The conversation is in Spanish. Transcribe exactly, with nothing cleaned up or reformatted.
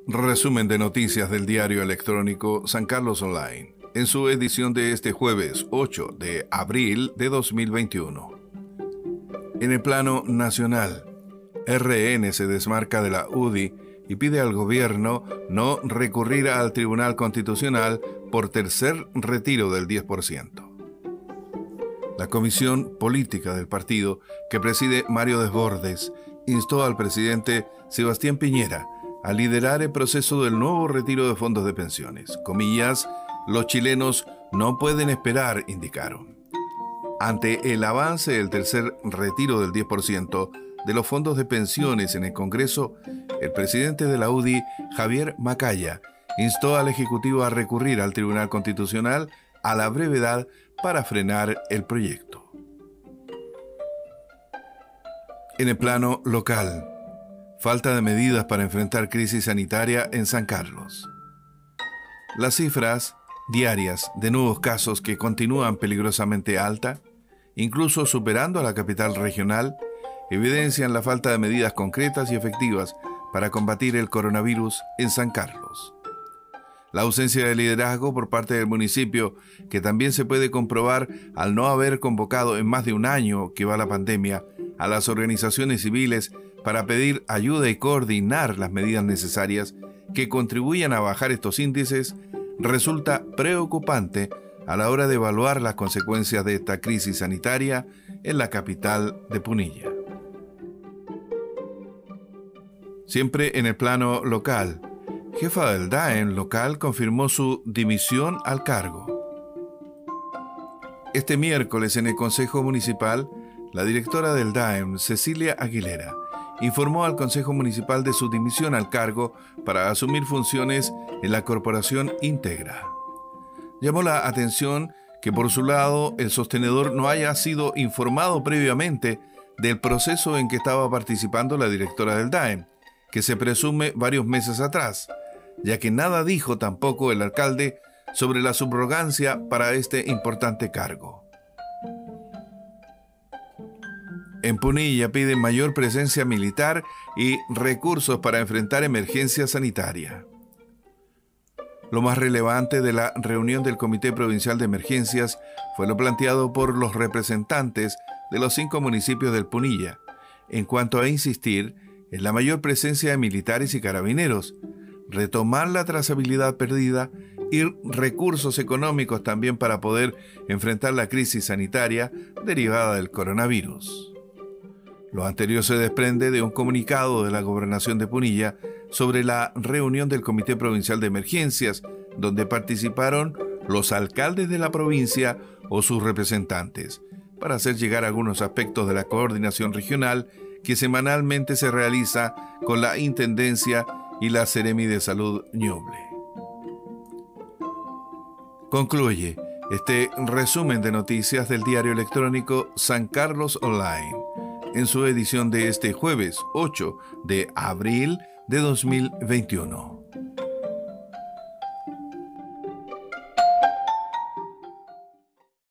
Resumen de noticias del diario electrónico San Carlos Online, en su edición de este jueves ocho de abril de dos mil veintiuno. En el plano nacional, R N se desmarca de la U D I y pide al gobierno no recurrir al Tribunal Constitucional por tercer retiro del diez por ciento. La Comisión Política del partido, que preside Mario Desbordes, instó al presidente Sebastián Piñera a liderar el proceso del nuevo retiro de fondos de pensiones. Comillas, los chilenos no pueden esperar, indicaron. Ante el avance del tercer retiro del diez por ciento de los fondos de pensiones en el Congreso, el presidente de la U D I, Javier Macaya, instó al Ejecutivo a recurrir al Tribunal Constitucional a la brevedad para frenar el proyecto. En el plano local, falta de medidas para enfrentar crisis sanitaria en San Carlos. Las cifras diarias de nuevos casos que continúan peligrosamente alta, incluso superando a la capital regional, evidencian la falta de medidas concretas y efectivas para combatir el coronavirus en San Carlos. La ausencia de liderazgo por parte del municipio, que también se puede comprobar al no haber convocado en más de un año que va la pandemia a las organizaciones civiles para pedir ayuda y coordinar las medidas necesarias que contribuyan a bajar estos índices, resulta preocupante a la hora de evaluar las consecuencias de esta crisis sanitaria en la capital de Punilla. Siempre en el plano local, jefa del D A E M local confirmó su dimisión al cargo. Este miércoles en el Consejo Municipal, la directora del D A E M, Cecilia Aguilera, informó al Consejo Municipal de su dimisión al cargo para asumir funciones en la Corporación Integra. Llamó la atención que por su lado el sostenedor no haya sido informado previamente del proceso en que estaba participando la directora del D A E M, que se presume varios meses atrás, ya que nada dijo tampoco el alcalde sobre la subrogancia para este importante cargo. En Punilla piden mayor presencia militar y recursos para enfrentar emergencia sanitaria. Lo más relevante de la reunión del Comité Provincial de Emergencias fue lo planteado por los representantes de los cinco municipios del Punilla, en cuanto a insistir en la mayor presencia de militares y carabineros, retomar la trazabilidad perdida y recursos económicos también para poder enfrentar la crisis sanitaria derivada del coronavirus. Lo anterior se desprende de un comunicado de la Gobernación de Punilla sobre la reunión del Comité Provincial de Emergencias, donde participaron los alcaldes de la provincia o sus representantes, para hacer llegar algunos aspectos de la coordinación regional que semanalmente se realiza con la Intendencia y la Seremi de Salud Ñuble. Concluye este resumen de noticias del diario electrónico San Carlos Online, en su edición de este jueves ocho de abril de dos mil veintiuno.